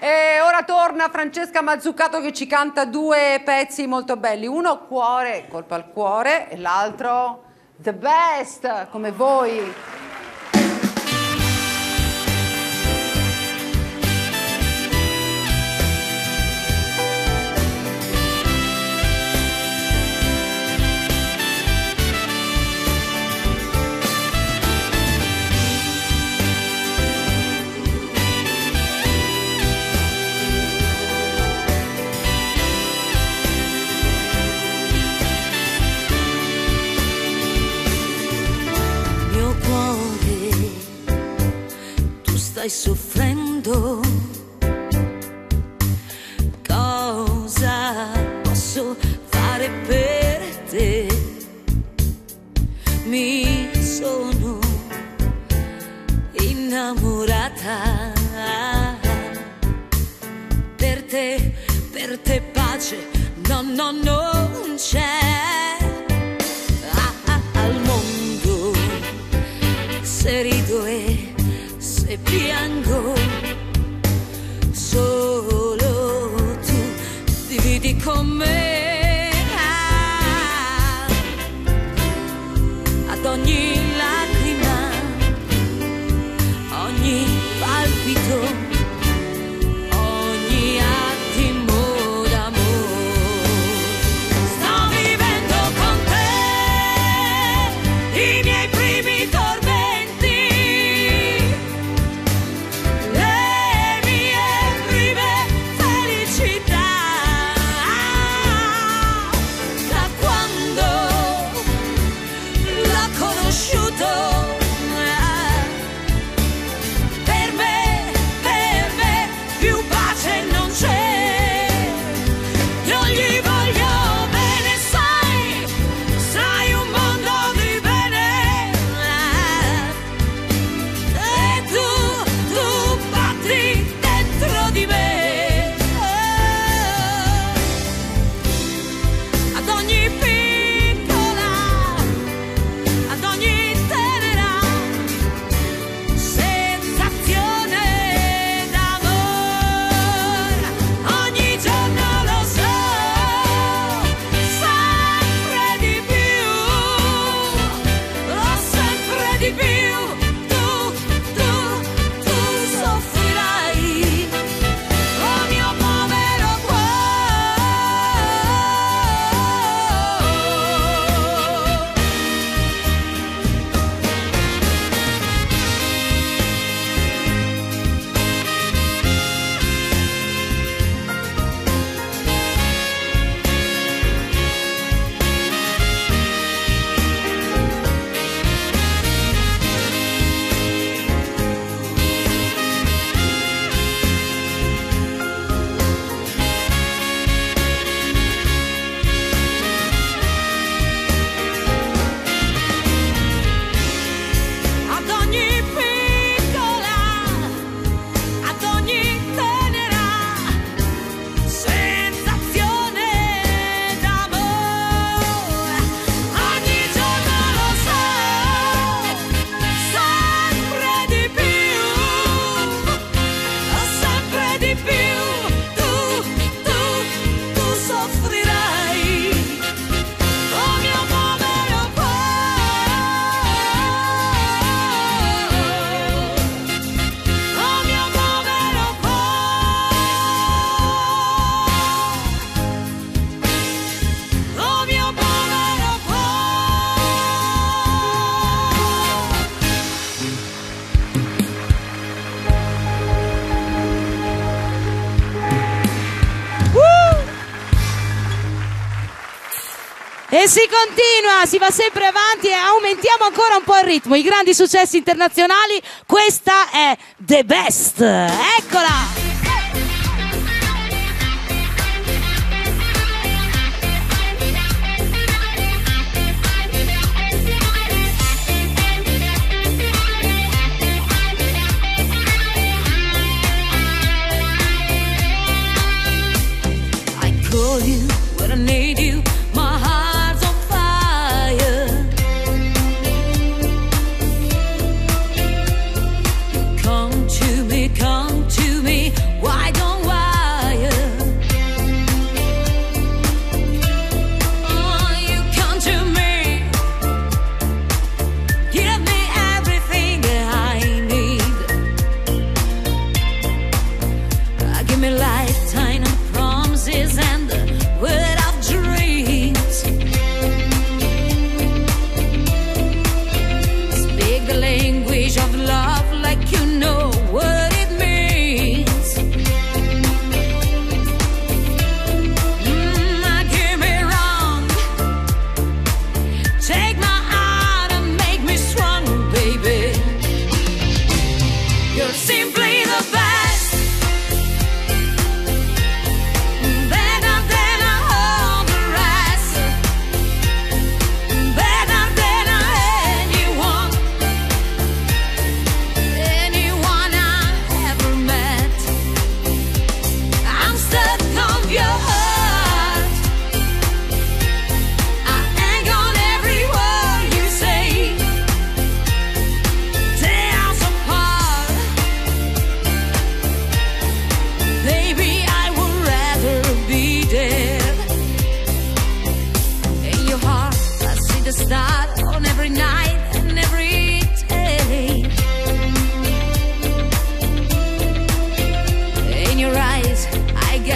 E ora torna Francesca Mazzucato che ci canta due pezzi molto belli. Uno Cuore, colpa al cuore, e l'altro The Best, come voi. Stai soffrendo, cosa posso fare per te? Mi sono innamorata, per te pace, no, no, non c'è al mondo, se rido e se piango, solo tu dividi con me. Ad ogni lacrima, ogni palpito, ogni attimo d'amore, sto vivendo con te i miei primi tormenti. E si continua, si va sempre avanti e aumentiamo ancora un po' il ritmo. I grandi successi internazionali, questa è The Best. Eccola! I call you when I need you. My heart's on fire. Come to me,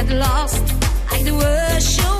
get lost like the world show